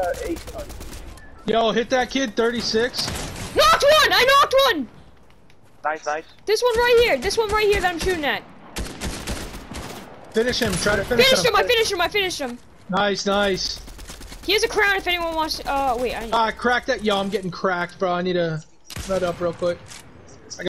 8. Yo, hit that kid, 36. Knocked one! I knocked one! Nice, nice. This one right here. This one right here that I'm shooting at. Finish him, try to finish Finished him. him, I finished him, I finished him. Nice, nice. He has a crown if anyone wants wait, I need Crack that. Yo, I'm getting cracked, bro. I need to red up real quick.